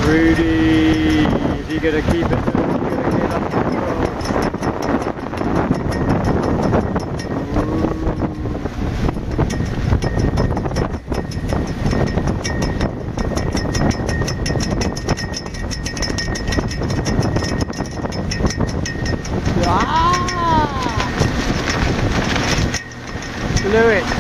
Rudy, is he going to keep it? Is he going to get up the hill? Ah! Blew it.